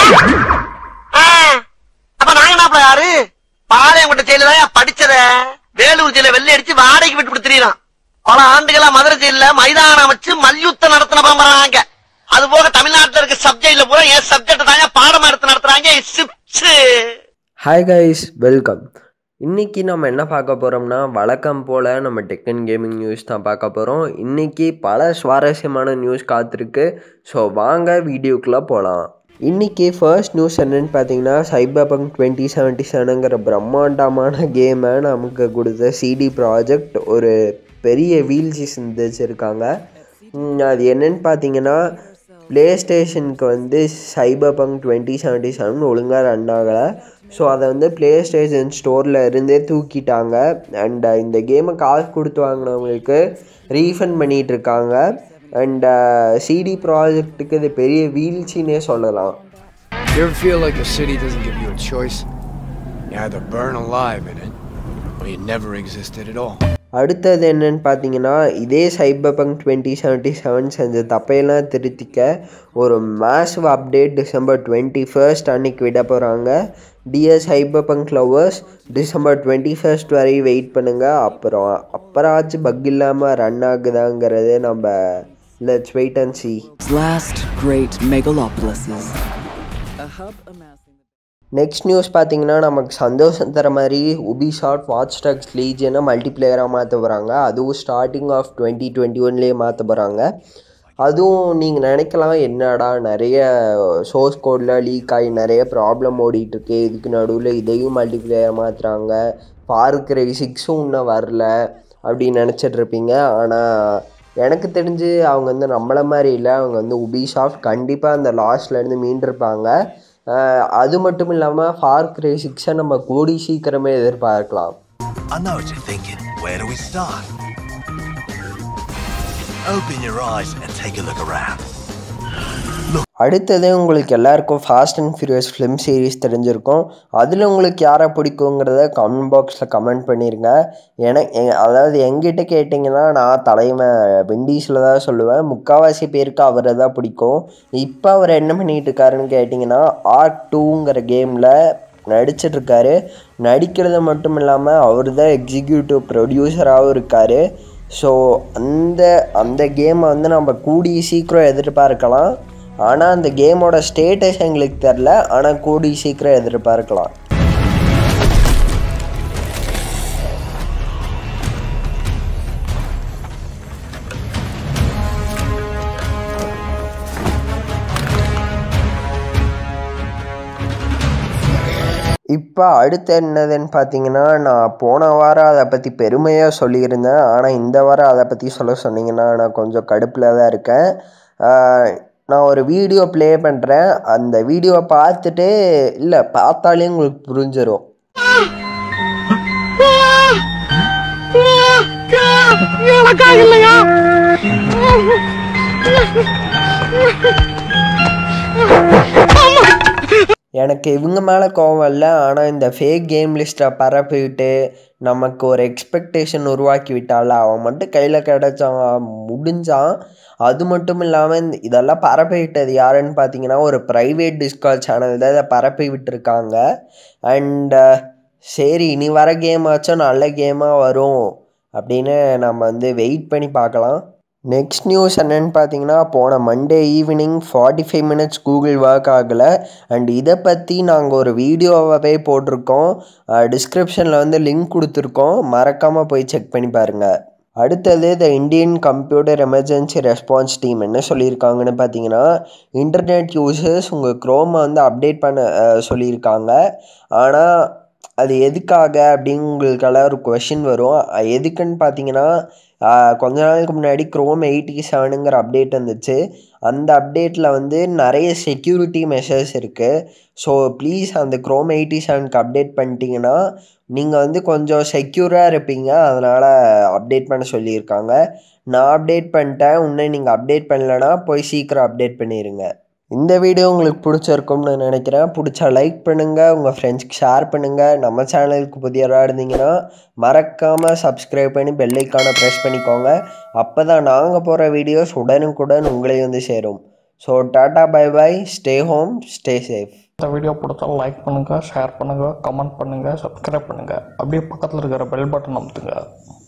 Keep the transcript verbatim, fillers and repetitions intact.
அப்ப நாங்க என்ன யாரு பாளையங்கோட்டை ஜெயில படிச்சத வேலூர் ஜெயில வெள்ளை அடிச்சு வாடகைக்கு விட்டு கொடுத்துறான். பல ஆண்டுகளா மதுரை ஜெயில மைதானம் வச்சு மல்யுத்தம் நடத்தின பரம்பராங்க. அது போக தமிழ்நாட்டில் இருக்க சப்ஜெக்ட்ல பூரா என் சப்ஜெக்ட் தாங்க பாடமா எடுத்து நடத்துறாங்க. Hi guys, welcome. இன்றைக்கி நம்ம என்ன பார்க்க போகிறோம்னா, வழக்கம் போல் நம்ம டெக் அண்ட் கேமிங் நியூஸ் தான் பார்க்க போகிறோம். இன்றைக்கி பல சுவாரஸ்யமான நியூஸ் காத்திருக்கு. ஸோ வாங்க வீடியோக்குள்ளே போகலாம். இன்றைக்கி ஃபர்ஸ்ட் நியூஸ் என்னென்னு பார்த்தீங்கன்னா, சைபர்பங்க் டுவெண்ட்டி செவன்ட்டி செவனுங்கிற பிரம்மாண்டமான கேமை நமக்கு கொடுத்த சிடி ப்ராஜெக்ட் ஒரு பெரிய வீழ்ச்சி சிந்திச்சிருக்காங்க. அது என்னென்னு பார்த்தீங்கன்னா, ப்ளே ஸ்டேஷனுக்கு வந்து சைபர்பங்க் டுவெண்ட்டி செவன்ட்டி செவன் ஒழுங்காக ரன் ஆகலை. ஸோ அதை வந்து ப்ளே ஸ்டேஷன் ஸ்டோரில் இருந்தே தூக்கிட்டாங்க. அண்ட் இந்த கேமை காசு கொடுத்து வாங்கினவங்களுக்கு ரீஃபண்ட் பண்ணிகிட்ருக்காங்க. அண்ட் சிடி ப்ராஜெக்ட்டுக்கு இது பெரிய வீழ்ச்சின்னே சொல்லலாம். You ever feel like the city doesn't give you a choice? You either burn alive in it or you never existed at all. அடுத்தது என்னன்னு பார்த்தீங்கன்னா, இதே சைபர்பங்க் டுவெண்ட்டி செவன்ட்டி செவன் செஞ்ச தப்பையெல்லாம் திருத்திக்க ஒரு massive update December twenty first அன்னைக்கு விட போகிறாங்க. Dear Cyberpunk lovers, December twenty first வரை வெயிட் பண்ணுங்கள். அப்புறம் அப்புறாச்சும் பக் இல்லாமல் ரன் ஆகுதாங்கிறது நம்ம let's wait and see. Last great megalopolises. A hub amassing. Next news பார்த்தீங்கன்னா, நமக்கு சந்தோஷம் தர மாதிரி உபிசாஃப்ட் வாட்ச் டாக்ஸ் லீஜனை மல்டிப்ளேயராக மாற்ற போகிறாங்க. அதுவும் ஸ்டார்டிங் ஆஃப் டுவெண்ட்டி டுவெண்ட்டி ஒன்லேயே மாற்ற போகிறாங்க. அதுவும் நீங்கள் நினைக்கலாம், என்னடா நிறைய சோர்ஸ் கோடில் லீக் ஆகி நிறைய ப்ராப்ளம் ஓடிட்டுருக்கு, இதுக்கு நடுவில் இதையும் மல்டிப்ளேயராக மாற்றுறாங்க, ஃபார் கிரை சிக்ஸும் இன்னும் வரல அப்படின்னு நினச்சிட்ருப்பீங்க. ஆனால் எனக்கு தெரிஞ்சு அவங்க வந்து நம்மளை மாதிரி இல்லை. அவங்க வந்து உபிசாஃப்ட் கண்டிப்பாக அந்த லாஸ்ட்லேருந்து மீண்டிருப்பாங்க. அது மட்டும் இல்லாமல் ஃபார் கிரை சிக்ஸை நம்ம கூடி சீக்கிரமே எதிர்பார்க்கலாம். I know what you're thinking. Where do we start? Open your eyes and take a look around. அடுத்தது உங்களுக்கு எல்லாருக்கும் fast and furious film series தெரிஞ்சிருக்கும். அதில் உங்களுக்கு யாரை பிடிக்குங்கிறத கமெண்ட் பாக்ஸில் கமெண்ட் பண்ணிடுங்க. ஏன்னா அதாவது எங்கிட்ட கேட்டிங்கன்னா, நான் தலைமை விண்டீஸில் தான் சொல்லுவேன். முக்கால்வாசி பேருக்கு அவரை தான் பிடிக்கும். இப்போ அவர் என்ன பண்ணிகிட்டு இருக்காருன்னு கேட்டிங்கன்னா, ஆர்க் டூங்கிற கேமில் நடிச்சிட்ருக்காரு. நடிக்கிறது மட்டும் இல்லாமல் அவர் தான் எக்ஸிக்யூட்டிவ் ப்ரொடியூசராகவும் இருக்கார். ஸோ அந்த அந்த கேமை வந்து நம்ம கூடிய சீக்கிரம் எதிர்பார்க்கலாம். ஆனால் அந்த கேமோட ஸ்டேட்டஸ் எங்களுக்கு தெரில, ஆனால் கூடிய சீக்கிரம் எதிர்பார்க்கலாம். இப்போ அடுத்து என்னதுன்னு பார்த்தீங்கன்னா, நான் போன வாரம் அதை பற்றி பெருமையாக சொல்லியிருந்தேன். ஆனால் இந்த வாரம் அதை பற்றி சொல்ல சொன்னீங்கன்னா நான் கொஞ்சம் கடுப்பில் தான் இருக்கேன். நான் ஒரு வீடியோ ப்ளே பண்ணுறேன். அந்த வீடியோவை பார்த்துட்டு இல்லை பார்த்தாலே உங்களுக்கு புரிஞ்சிடும். எனக்கு இவங்க மேலே கோவம் இல்லை, ஆனால் இந்த ஃபேக் கேம் லிஸ்ட்டை பரப்பிவிட்டு நமக்கு ஒரு எக்ஸ்பெக்டேஷன் உருவாக்கி விட்டால அவன் மட்டும் கையில் கிடச்சான் முடிஞ்சான். அது மட்டும் இல்லாமல் இதெல்லாம் பரப்பி விட்டது யாருன்னு பார்த்தீங்கன்னா, ஒரு ப்ரைவேட் டிஸ்கார்ட் சேனல் தான் இதை பரப்பி விட்டுருக்காங்க. அண்டு சரி, இனி வர கேம் ஆச்சும் நல்ல கேமாக வரும் அப்படின்னு நம்ம வந்து வெயிட் பண்ணி பார்க்கலாம். நெக்ஸ்ட் நியூஸ் என்னென்னு பார்த்தீங்கன்னா, போன Monday evening forty five minutes Google work ஆகலை. அண்ட் இதை பற்றி நாங்கள் ஒரு வீடியோவாகவே போட்டிருக்கோம். டிஸ்கிரிப்ஷனில் வந்து லிங்க் கொடுத்துருக்கோம், மறக்காமல் போய் செக் பண்ணி பாருங்கள். அடுத்தது the Indian computer emergency response team என்ன சொல்லியிருக்காங்கன்னு பார்த்தீங்கன்னா, இன்டர்நெட் யூசர்ஸ் உங்கள் க்ரோமை வந்து அப்டேட் பண்ண சொல்லியிருக்காங்க. ஆனால் அது எதுக்காக அப்படின்னு உங்களுக்கெல்லாம் ஒரு கொஷின் வரும். எதுக்குன்னு பார்த்தீங்கன்னா, கொஞ்ச நாளுக்கு முன்னாடி க்ரோம் எயிட்டி செவனுங்கிற அப்டேட் வந்துச்சு. அந்த அப்டேட்டில் வந்து நிறைய செக்யூரிட்டி மெஷர்ஸ் இருக்குது. ஸோ ப்ளீஸ் அந்த க்ரோம் எயிட்டி செவனுக்கு அப்டேட் பண்ணிட்டீங்கன்னா நீங்கள் வந்து கொஞ்சம் செக்யூராக இருப்பீங்க. அதனால் அப்டேட் பண்ண சொல்லியிருக்காங்க. நான் அப்டேட் பண்ணிட்டேன். இன்னும் நீங்கள் அப்டேட் பண்ணலைன்னா போய் சீக்கிரம் அப்டேட் பண்ணிடுங்க. இந்த வீடியோ உங்களுக்கு பிடிச்சிருக்கும்னு நினைக்கிறேன். பிடிச்சா லைக் பண்ணுங்கள், உங்கள் ஃப்ரெண்ட்ஸ்க்கு ஷேர் பண்ணுங்கள். நம்ம சேனலுக்கு புதியவராக இருந்தீங்கன்னா மறக்காமல் சப்ஸ்கிரைப் பண்ணி பெல் ஐக்கானை ப்ரெஸ் பண்ணிக்கோங்க. அப்போ தான் நாங்கள் போகிற வீடியோஸ் உடனுக்குடன் உங்களை வந்து சேரும். So tata bye bye, stay home, stay safe. இந்த வீடியோ பிடிச்சா லைக் பண்ணுங்கள், ஷேர் பண்ணுங்கள், கமெண்ட் பண்ணுங்கள், சப்ஸ்கிரைப் பண்ணுங்கள். அப்படியே பக்கத்தில் இருக்கிற பெல் பட்டன் அமுத்துங்க.